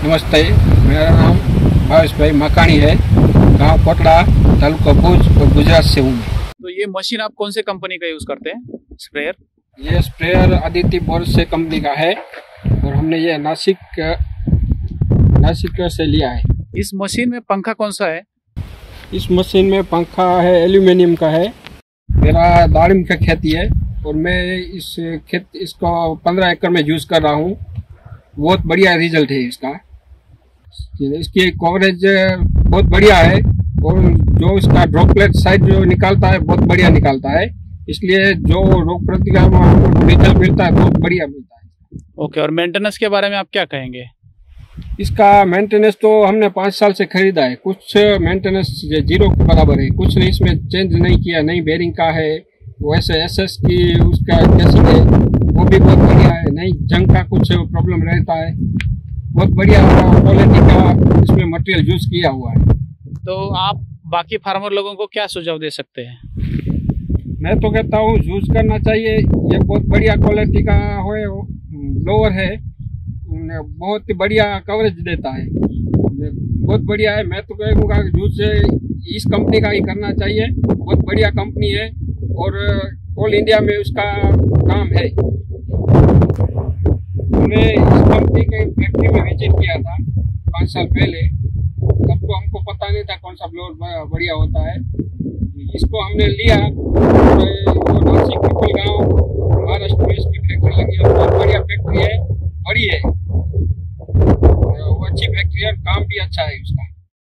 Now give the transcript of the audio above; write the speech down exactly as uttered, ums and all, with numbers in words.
नमस्ते, मेरा नाम भावेश भाई मकानी है। गांव कोटड़ा, तालुका भुज और गुजरात से हूँ मैं। तो ये मशीन आप कौन से कंपनी का यूज करते हैं, स्प्रेयर? ये स्प्रेयर आदित्य बोर्ड से कंपनी का है और हमने ये नासिक नासिक से लिया है। इस मशीन में पंखा कौन सा है? इस मशीन में पंखा है एल्यूमिनियम का है। मेरा दारिम का खेती है और मैं इस खेत इसको पंद्रह एकड़ में यूज कर रहा हूँ। बहुत बढ़िया रिजल्ट है इसका। इसकी कवरेज बहुत बढ़िया है और जो इसका ड्रॉपलेट साइज जो निकालता है बहुत बढ़िया निकालता है। इसलिए जो रोग प्रतिकार रिजल्ट मिलता है बहुत बढ़िया मिलता है। ओके, और मेंटेनेंस के बारे में आप क्या कहेंगे? इसका मेंटेनेंस तो हमने पाँच साल से खरीदा है। कुछ मेंटेनेंस जीरो के बराबर है, कुछ नहीं इसमें चेंज नहीं किया। नई बेरिंग का है, वैसे एस एस की उसका कैसिंग है वो भी बहुत बढ़िया है। नहीं जंग का कुछ प्रॉब्लम रहता है। बहुत बढ़िया क्वालिटी का इसमें मटेरियल यूज किया हुआ है। तो आप बाकी फार्मर लोगों को क्या सुझाव दे सकते हैं? मैं तो कहता हूँ यूज करना चाहिए। ये बहुत बढ़िया क्वालिटी का है, ब्लोअर है, बहुत ही बढ़िया कवरेज देता है, बहुत बढ़िया है। मैं तो कहूँगा यूज इस कंपनी का ही करना चाहिए। बहुत बढ़िया कंपनी है और ऑल इंडिया में उसका काम है। हमने इस कंपनी के फैक्ट्री में विजिट किया था पाँच साल पहले। तब तो हमको पता नहीं था कौन सा ब्लोअर बढ़िया होता है। इसको हमने लिया और नासिक पिपल गाँव महाराष्ट्र में इसकी फैक्ट्री लगी है। बहुत बढ़िया फैक्ट्री है, बड़ी है, वो अच्छी फैक्ट्री है, काम भी अच्छा है उसका।